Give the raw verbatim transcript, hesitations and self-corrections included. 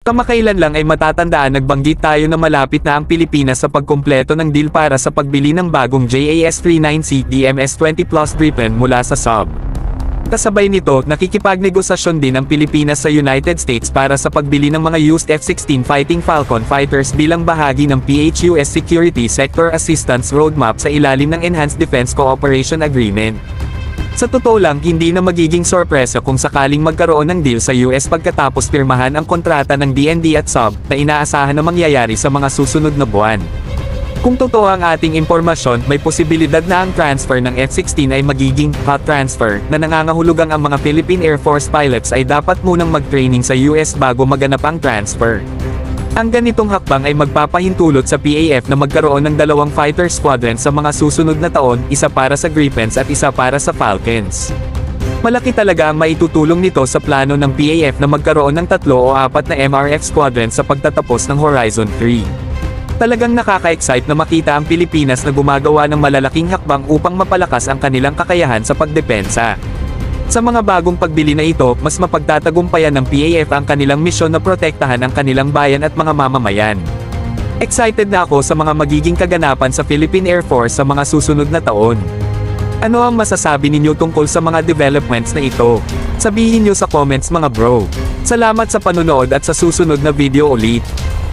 Kamakailan lang ay matatandaan nagbanggit tayo na malapit na ang Pilipinas sa pagkumpleto ng deal para sa pagbili ng bagong J A S thirty-nine C D M S twenty plus Gripen mula sa S A B. Kasabay nito, nakikipagnegosasyon din ang Pilipinas sa United States para sa pagbili ng mga used F sixteen Fighting Falcon fighters bilang bahagi ng P H U S Security Sector Assistance Roadmap sa ilalim ng Enhanced Defense Cooperation Agreement. Sa totoo lang, hindi na magiging sorpresa kung sakaling magkaroon ng deal sa U S pagkatapos pirmahan ang kontrata ng D N D at S A B na inaasahan na mangyayari sa mga susunod na buwan. Kung totoo ang ating impormasyon, may posibilidad na ang transfer ng F sixteen ay magiging hot transfer na nangangahulugang ang mga Philippine Air Force pilots ay dapat munang mag-training sa U S bago maganap ang transfer. Ang ganitong hakbang ay magpapahintulot sa P A F na magkaroon ng dalawang fighter squadrons sa mga susunod na taon, isa para sa Gripens at isa para sa Falcons. Malaki talaga ang maitutulong nito sa plano ng P A F na magkaroon ng tatlo o apat na M R F squadrons sa pagtatapos ng Horizon three. Talagang nakaka-excite na makita ang Pilipinas na gumagawa ng malalaking hakbang upang mapalakas ang kanilang kakayahan sa pagdepensa. Sa mga bagong pagbili na ito, mas mapagtatagumpayan ng P A F ang kanilang misyon na protektahan ang kanilang bayan at mga mamamayan. Excited na ako sa mga magiging kaganapan sa Philippine Air Force sa mga susunod na taon. Ano ang masasabi ninyo tungkol sa mga developments na ito? Sabihin nyo sa comments mga bro. Salamat sa panonood at sa susunod na video ulit.